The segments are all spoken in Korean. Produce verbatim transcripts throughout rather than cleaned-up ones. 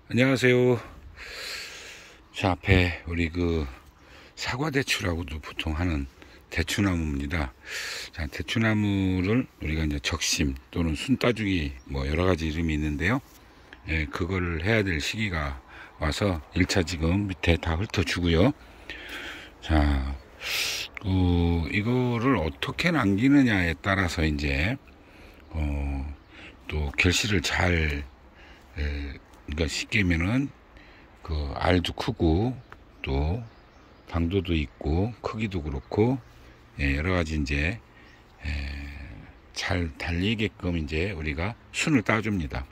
안녕하세요. 자, 앞에 우리 그 사과대추라고도 보통 하는 대추나무입니다. 자, 대추나무를 우리가 이제 적심 또는 순 따주기 뭐 여러 가지 이름이 있는데요. 예, 그걸 해야 될 시기가 와서 일 차 지금 밑에 다 훑어주고요. 자, 그 이거를 어떻게 남기느냐에 따라서 이제 어, 또 결실을 잘 에, 그러니까 쉽게 하면은 그 알도 크고 또 당도도 있고 크기도 그렇고 예, 여러 가지 이제 에, 잘 달리게끔 이제 우리가 순을 따줍니다.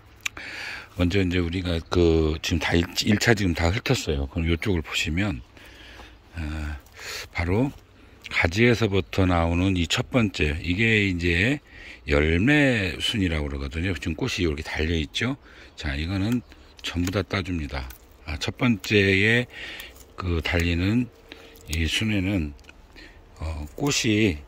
먼저 이제 우리가 그 지금 다 일 차 지금 다 훑었어요. 그럼 이쪽을 보시면 어, 바로 가지에서부터 나오는 이 첫 번째 이게 이제 열매 순이라고 그러거든요. 지금 꽃이 이렇게 달려 있죠. 자, 이거는 전부 다 따줍니다. 아, 첫 번째에 그 달리는 이 순에는 어, 꽃이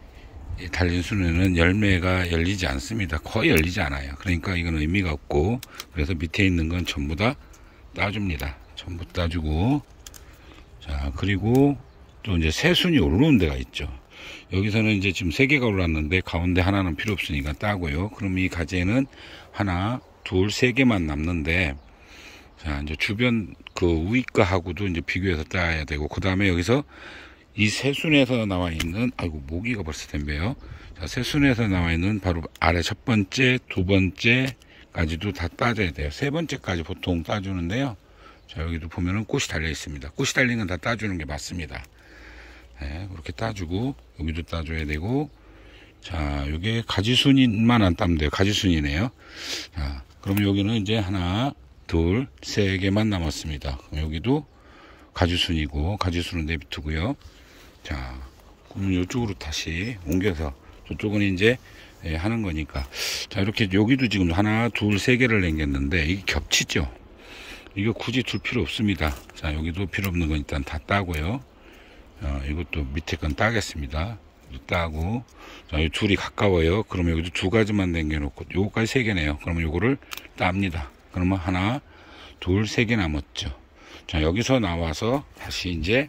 달린 순에는 열매가 열리지 않습니다. 거의 열리지 않아요. 그러니까 이건 의미가 없고, 그래서 밑에 있는 건 전부 다 따줍니다. 전부 따주고, 자, 그리고 또 이제 새 순이 올라오는 데가 있죠. 여기서는 이제 지금 세 개가 올랐는데 가운데 하나는 필요 없으니까 따고요. 그럼 이 가지에는 하나, 둘, 세 개만 남는데, 자, 이제 주변 그 우익과하고도 이제 비교해서 따야 되고, 그 다음에 여기서 이 새순에서 나와 있는, 아이고, 모기가 벌써 댐배요. 자, 새순에서 나와 있는 바로 아래 첫 번째, 두 번째까지도 다 따줘야 돼요. 세 번째까지 보통 따주는데요. 자, 여기도 보면은 꽃이 달려 있습니다. 꽃이 달린 건 다 따주는 게 맞습니다. 네, 그렇게 따주고, 여기도 따줘야 되고, 자, 요게 가지순만 안 따면 돼요. 가지순이네요. 자, 그럼 여기는 이제 하나, 둘, 세 개만 남았습니다. 그럼 여기도 가지순이고, 가지순은 내비두고요. 자, 그럼 이쪽으로 다시 옮겨서, 저쪽은 이제 예, 하는 거니까. 자, 이렇게 여기도 지금 하나, 둘, 세 개를 남겼는데, 이게 겹치죠? 이거 굳이 둘 필요 없습니다. 자, 여기도 필요 없는 건 일단 다 따고요. 어, 이것도 밑에 건 따겠습니다. 따고, 자, 이 둘이 가까워요. 그러면 여기도 두 가지만 남겨놓고, 요거까지 세 개네요. 그러면 요거를 땁니다. 그러면 하나, 둘, 세 개 남았죠. 자, 여기서 나와서 다시 이제,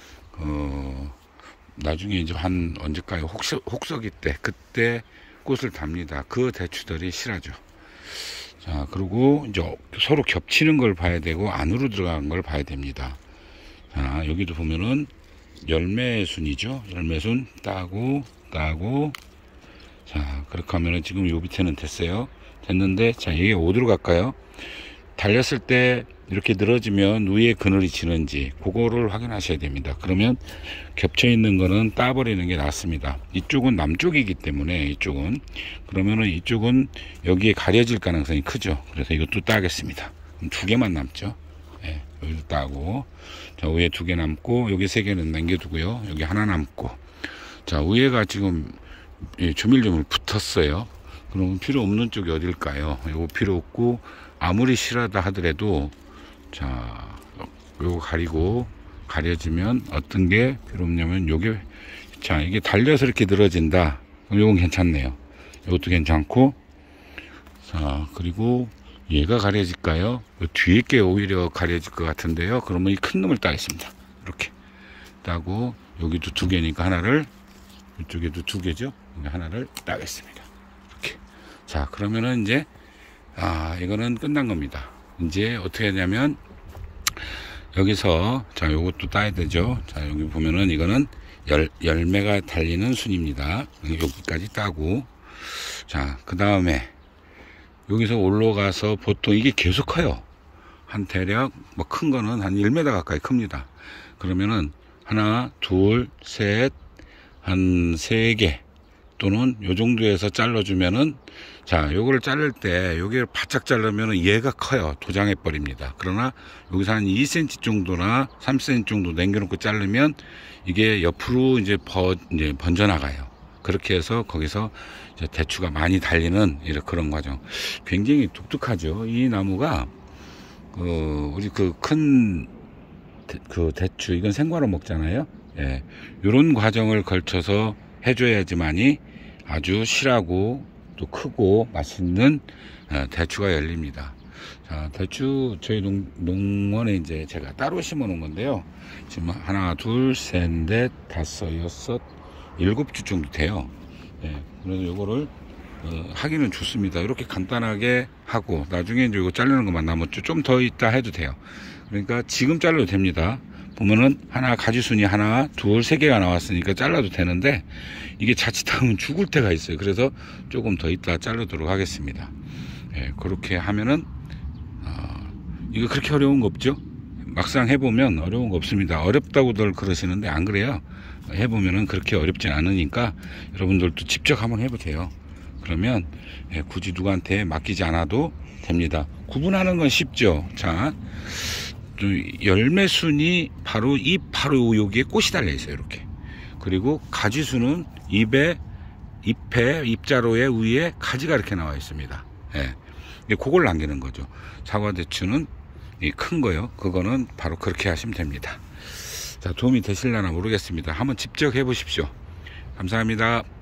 어, 나중에 이제 한 언제까지 혹석, 혹석이 때, 그때 꽃을 답니다. 그 대추들이 실하죠. 자, 그리고 이제 서로 겹치는 걸 봐야 되고, 안으로 들어간 걸 봐야 됩니다. 자, 여기도 보면은, 열매순이죠. 열매순 따고 따고. 자, 그렇게 하면은 지금 요 밑에는 됐어요. 됐는데, 자, 이게 어디로 갈까요? 달렸을 때 이렇게 늘어지면 위에 그늘이 지는지 그거를 확인하셔야 됩니다. 그러면 겹쳐 있는 거는 따버리는 게 낫습니다. 이쪽은 남쪽이기 때문에 이쪽은, 그러면은 이쪽은 여기에 가려질 가능성이 크죠. 그래서 이것도 따겠습니다. 그럼 두 개만 남죠. 네, 여기도 따고, 자, 위에 두 개 남고, 여기 세 개는 남겨두고요. 여기 하나 남고. 자, 위에가 지금 조밀조밀 붙었어요. 그러면 필요 없는 쪽이 어딜까요? 이거 필요 없고, 아무리 실하다 하더라도, 자, 요거 가리고, 가려지면 어떤 게 필요 없냐면, 요게, 자, 이게 달려서 이렇게 늘어진다. 그럼 요건 괜찮네요. 요것도 괜찮고, 자, 그리고, 얘가 가려질까요? 뒤에 게 오히려 가려질 것 같은데요. 그러면 이 큰 놈을 따겠습니다. 이렇게 따고, 여기도 두 개니까 하나를, 이쪽에도 두 개죠. 하나를 따겠습니다. 이렇게. 자, 그러면은 이제, 아, 이거는 끝난 겁니다. 이제 어떻게 하냐면, 여기서, 자, 요것도 따야 되죠. 자, 여기 보면은 이거는 열, 열매가 달리는 순입니다. 여기까지 따고, 자, 그 다음에, 여기서 올라가서 보통 이게 계속 커요. 한 대략 뭐 큰 거는 한 일 미터 가까이 큽니다. 그러면은 하나, 둘, 셋, 한 세 개 또는 요 정도에서 잘라주면은, 자, 요거를 자를 때 여기를 바짝 자르면은 얘가 커요. 도장해 버립니다. 그러나 여기서 한 이 센티미터 정도나 삼 센티미터 정도 남겨놓고 자르면 이게 옆으로 이제 번, 이제 번져나가요. 그렇게 해서 거기서 이제 대추가 많이 달리는 이런 그런 과정. 굉장히 독특하죠. 이 나무가 그 우리 그 큰 그 대추, 이건 생과로 먹잖아요. 예, 이런 과정을 걸쳐서 해줘야지만이 아주 실하고 또 크고 맛있는 대추가 열립니다. 자, 대추 저희 농, 농원에 이제 제가 따로 심어 놓은 건데요. 지금 하나, 둘, 셋, 넷, 다섯, 여섯, 일곱 주 정도 돼요. 예, 그래서 요거를 어, 하기는 좋습니다. 이렇게 간단하게 하고 나중에 이제 이거 자르는 것만 남았죠. 좀 더 있다 해도 돼요. 그러니까 지금 잘라도 됩니다. 보면은 하나 가지순이 하나, 둘, 세 개가 나왔으니까 잘라도 되는데 이게 자칫하면 죽을 때가 있어요. 그래서 조금 더 있다 자르도록 하겠습니다. 예, 그렇게 하면은 어, 이거 그렇게 어려운 거 없죠? 막상 해보면 어려운 거 없습니다. 어렵다고들 그러시는데 안 그래요. 해보면은 그렇게 어렵진 않으니까 여러분들도 직접 한번 해보세요. 그러면 예, 굳이 누구한테 맡기지 않아도 됩니다. 구분하는 건 쉽죠. 자, 열매순이 바로 잎 바로 여기에 꽃이 달려 있어요. 이렇게. 그리고 가지수는 잎에 잎에 잎자루에 위에 가지가 이렇게 나와 있습니다. 예, 그걸 남기는 거죠. 사과대추는 이 큰 거요. 그거는 바로 그렇게 하시면 됩니다. 자, 도움이 되실려나 모르겠습니다. 한번 직접 해보십시오. 감사합니다.